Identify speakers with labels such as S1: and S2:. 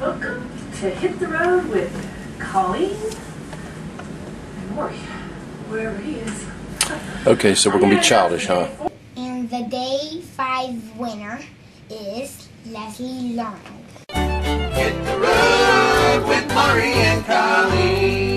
S1: Welcome to Hit the Road with Colleen and Maury, wherever he is.
S2: Okay, so we're going to be childish, huh?
S3: And the day 5 winner is Leslie Long.
S4: Hit the road with Maury and Colleen.